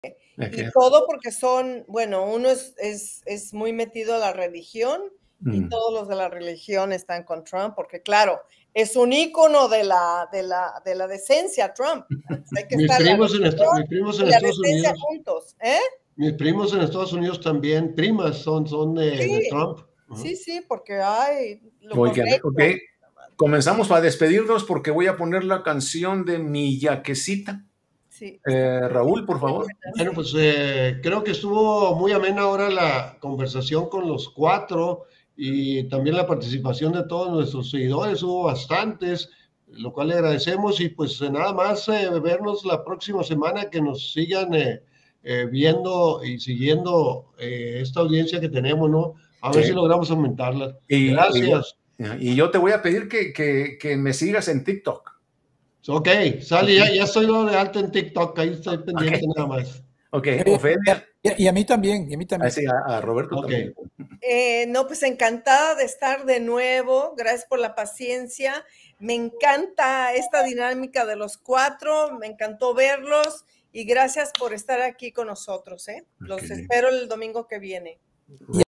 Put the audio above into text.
Y Ok. todo porque son, bueno, uno es muy metido a la religión y todos los de la religión están con Trump, porque claro, es un ícono de la decencia, Trump. Hay que estar la Mis primos religión en y la Estados decencia Unidos, juntos, ¿eh? mis primos en Estados Unidos también, primas, son de Sí, Trump. sí, sí, porque hay lo Oigan, ok. correcto. Comenzamos a despedirnos porque voy a poner la canción de Mi Yaquecita. Sí, está Raúl, por muy favor. buena, Bueno, sí. pues creo que estuvo muy amena ahora la conversación con los cuatro y también la participación de todos nuestros seguidores, hubo bastantes, lo cual le agradecemos y pues nada más vernos la próxima semana, que nos sigan viendo y siguiendo esta audiencia que tenemos, ¿no? A ver si Sí. logramos aumentarla. Y yo, Gracias. y yo te voy a pedir que me sigas en TikTok. Ok, sale, ya estoy dado de alta en TikTok, ahí estoy Ok, pendiente nada más. ok. Oye, Ofelia. y a mí también, y a mí también. Sí, a Roberto Ok. también. No, pues encantada de estar de nuevo. Gracias por la paciencia. Me encanta esta dinámica de los cuatro. Me encantó verlos y gracias por estar aquí con nosotros, ¿eh? Los Ok. espero el domingo que viene.